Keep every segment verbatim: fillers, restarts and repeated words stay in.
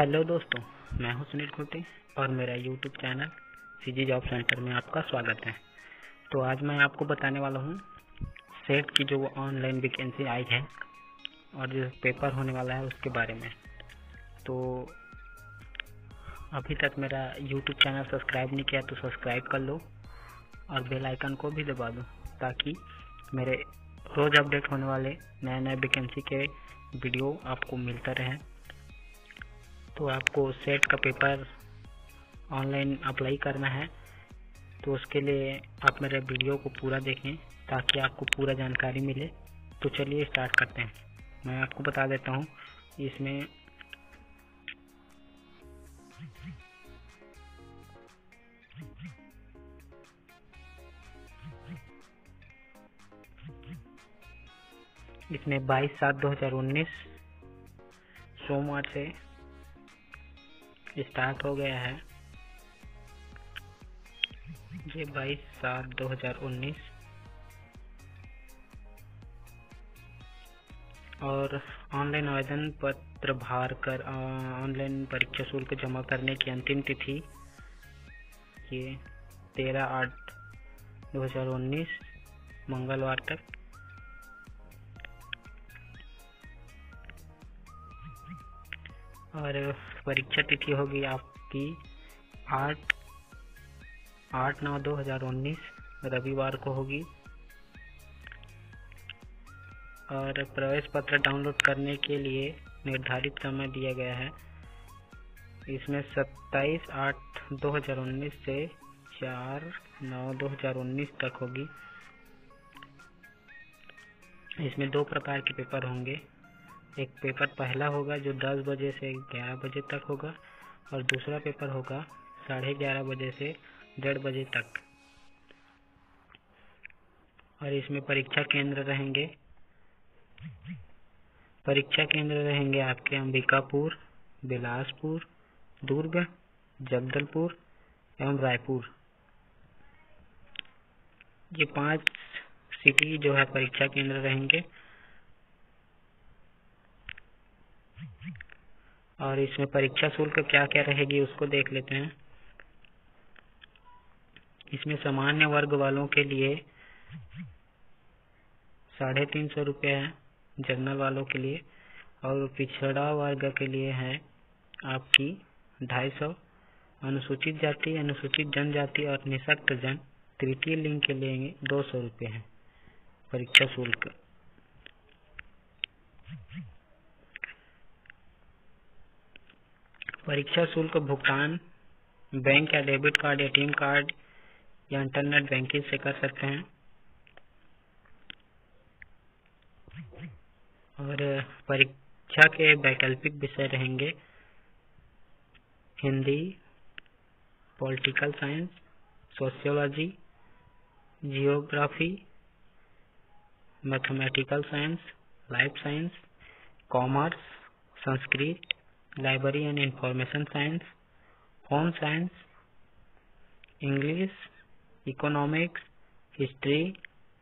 Hello दोस्तों, मैं हूं सुनील खोटे और मेरा YouTube channel CG job center में आपका स्वागत है। तो आज मैं आपको बताने वाला हूं सेट की जो ऑनलाइन वैकेंसी आई है और जो पेपर होने वाला है उसके बारे में। तो अभी तक मेरा यूट्यूब चैनल सब्सक्राइब नहीं किया तो सब्सक्राइब कर लो और बेल आइकन को भी दबा दो ताकि मेरे रोज़ अपडेट होने वाले नए नए वैकेंसी के वीडियो आपको मिलता रहे। तो आपको सेट का पेपर ऑनलाइन अप्लाई करना है, तो उसके लिए आप मेरे वीडियो को पूरा देखें ताकि आपको पूरा जानकारी मिले। तो चलिए स्टार्ट करते हैं। मैं आपको बता देता हूँ इसमें इसमें बाईस सात दो हज़ार उन्नीस सोमवार से स्टार्ट हो गया है। ये बाईस सात दो हज़ार उन्नीस और ऑनलाइन आवेदन पत्र भर कर ऑनलाइन परीक्षा शुल्क जमा करने की अंतिम तिथि ये तेरह आठ दो हज़ार उन्नीस मंगलवार तक। और परीक्षा तिथि होगी आपकी आठ आठ नौ दो हज़ार उन्नीस रविवार को होगी। और प्रवेश पत्र डाउनलोड करने के लिए निर्धारित समय दिया गया है। इसमें सत्ताईस आठ दो हज़ार उन्नीस से चार नौ दो हज़ार उन्नीस तक होगी। इसमें दो प्रकार के पेपर होंगे। एक पेपर पहला होगा जो दस बजे से ग्यारह बजे तक होगा और दूसरा पेपर होगा साढ़े ग्यारह बजे से डेढ़ बजे तक। और इसमें परीक्षा केंद्र रहेंगे परीक्षा केंद्र रहेंगे आपके अंबिकापुर, बिलासपुर, दुर्ग, जगदलपुर एवं रायपुर। ये पांच सिटी जो है परीक्षा केंद्र रहेंगे। और इसमें परीक्षा शुल्क क्या क्या रहेगी उसको देख लेते हैं। इसमें सामान्य वर्ग वालों के लिए साढ़े तीन सौ रुपये है, जनरल वालों के लिए, और पिछड़ा वर्ग के लिए है आपकी ढाई सौ। अनुसूचित जाति, अनुसूचित जनजाति और निःशक्त जन तृतीय लिंग के लिए दो सौ रुपये है परीक्षा शुल्क। परीक्षा शुल्क भुगतान बैंक या डेबिट कार्ड, एटीएम कार्ड या इंटरनेट बैंकिंग से कर सकते हैं। और परीक्षा के वैकल्पिक विषय रहेंगे Hindi, political science, sociology, geography, mathematical science, life science, commerce, Sanskrit, library and information science, home science, English, economics, history,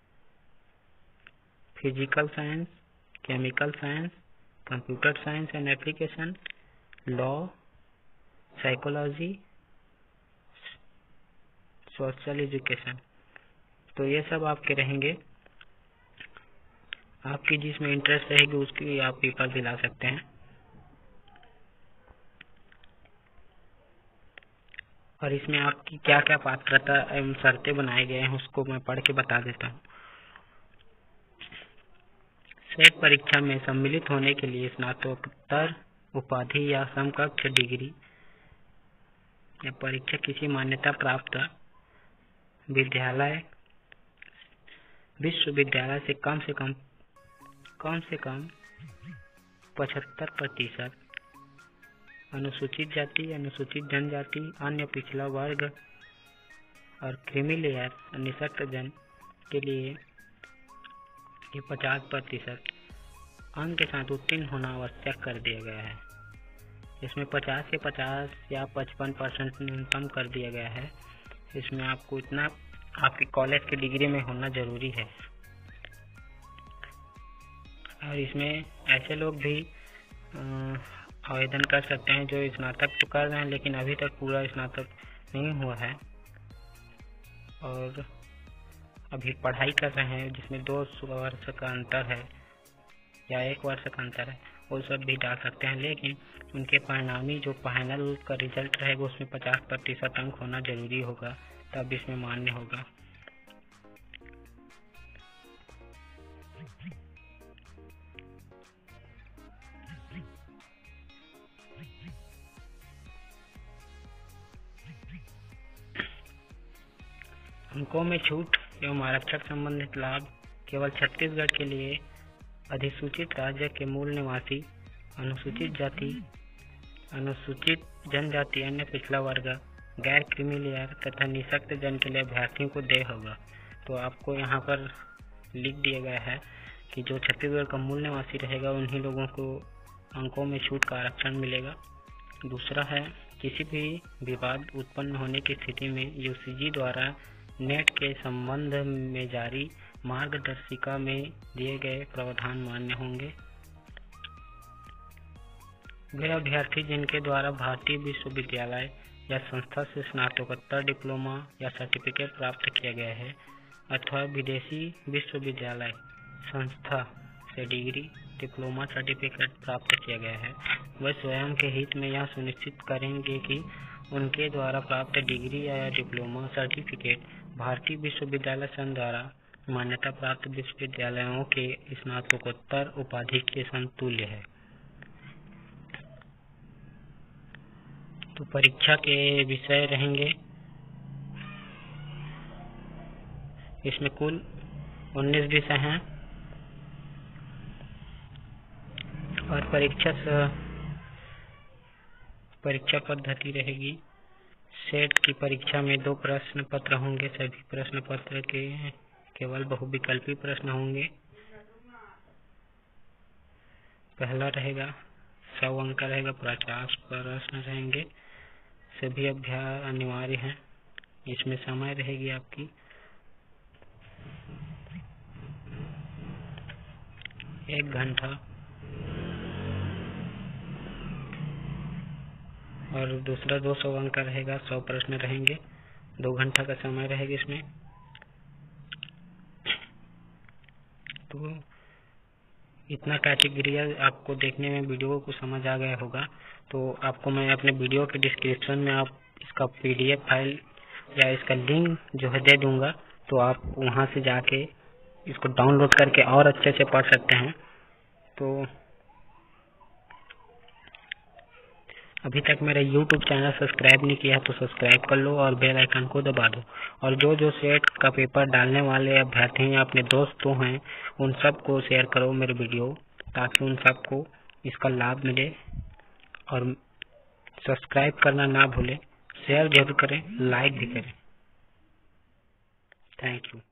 physical science, chemical science, computer science and application, law, psychology, social education. तो ये सब आपके रहेंगे। आपकी जिसमें इंटरेस्ट रहेगी उसकी आप पेपर दिला सकते हैं। और इसमें आपकी क्या क्या पात्रता एवं शर्तें बनाए गए हैं उसको मैं पढ़ के बता देता हूँ। सेट परीक्षा में सम्मिलित होने के लिए स्नातकोत्तर उपाधि या समकक्ष डिग्री या परीक्षा किसी मान्यता प्राप्त विद्यालय विश्वविद्यालय से कम से कम कम से कम पचहत्तर प्रतिशत, अनुसूचित जाति, अनुसूचित जनजाति, अन्य पिछड़ा वर्ग और क्रीमी लेयर निःशक्त जन के लिए ये पचास प्रतिशत अंक के साथ उत्तीर्ण होना आवश्यक कर दिया गया है। इसमें पचास से पचास या पचपन परसेंट न्यूनतम कर दिया गया है। इसमें आपको इतना आपकी कॉलेज की डिग्री में होना जरूरी है। और इसमें ऐसे लोग भी आवेदन कर सकते हैं जो स्नातक तो कर रहे हैं लेकिन अभी तक पूरा स्नातक नहीं हुआ है और अभी पढ़ाई कर रहे हैं जिसमें दो वर्ष का अंतर है या एक वर्ष का अंतर है, वो सब भी डाल सकते हैं। लेकिन उनके परिणामी जो फाइनल का रिजल्ट रहेगा उसमें पचास प्रतिशत अंक होना जरूरी होगा, तब इसमें मान्य होगा। अंकों में छूट एवं आरक्षण संबंधित लाभ केवल छत्तीसगढ़ के लिए अधिसूचित राज्य के मूल निवासी, अनुसूचित जाति, अनुसूचित जनजाति, अन्य पिछड़ा वर्ग, गैर क्रीमी लेयर तथा निःशक्त जन के लिए अभ्यर्थियों को देय होगा। तो आपको यहाँ पर लिख दिया गया है कि जो छत्तीसगढ़ का मूल निवासी रहेगा उन्हीं लोगों को अंकों में छूट का आरक्षण मिलेगा। दूसरा है, किसी भी विवाद उत्पन्न होने की स्थिति में यूजीसी द्वारा नेट के संबंध में जारी मार्गदर्शिका में दिए गए प्रावधान मान्य होंगे। वे अभ्यर्थी जिनके द्वारा भारतीय विश्वविद्यालय या संस्था से स्नातकोत्तर डिप्लोमा या सर्टिफिकेट प्राप्त किया गया है अथवा विदेशी विश्वविद्यालय संस्था से डिग्री डिप्लोमा सर्टिफिकेट प्राप्त किया गया है, वह स्वयं के हित में यह सुनिश्चित करेंगे कि उनके द्वारा प्राप्त डिग्री या डिप्लोमा सर्टिफिकेट भारतीय विश्वविद्यालय संघ द्वारा मान्यता प्राप्त विश्वविद्यालयों के स्नातकोत्तर उपाधि के समतुल्य है। तो परीक्षा के विषय रहेंगे, इसमें कुल उन्नीस विषय हैं और परीक्षा परीक्षा पद्धति रहेगी। सेट की परीक्षा में दो प्रश्न पत्र होंगे, सभी प्रश्न पत्र के केवल बहुविकल्पी प्रश्न होंगे। पहला रहेगा सौ अंक का रहेगा, पचास प्रश्न रहेंगे, सभी अभ्यास अनिवार्य हैं। इसमें समय रहेगी आपकी एक घंटा और दूसरा दो सौ अंक का रहेगा, सौ प्रश्न रहेंगे, दो घंटा का समय रहेगा इसमें। तो इतना कैटेगरी आपको देखने में वीडियो को समझ आ गया होगा। तो आपको मैं अपने वीडियो के डिस्क्रिप्शन में आप इसका पीडीएफ फाइल या इसका लिंक जो है दे दूंगा, तो आप वहां से जाके इसको डाउनलोड करके और अच्छे से पढ़ सकते हैं। तो अभी तक मेरा यूट्यूब चैनल सब्सक्राइब नहीं किया तो सब्सक्राइब कर लो और बेल आइकन को दबा दो। और जो जो सेट का पेपर डालने वाले अभ्यर्थी या अपने दोस्तों हैं उन सबको शेयर करो मेरे वीडियो, ताकि उन सबको इसका लाभ मिले। और सब्सक्राइब करना ना भूलें, शेयर जरूर करें, लाइक भी करें। Thank you.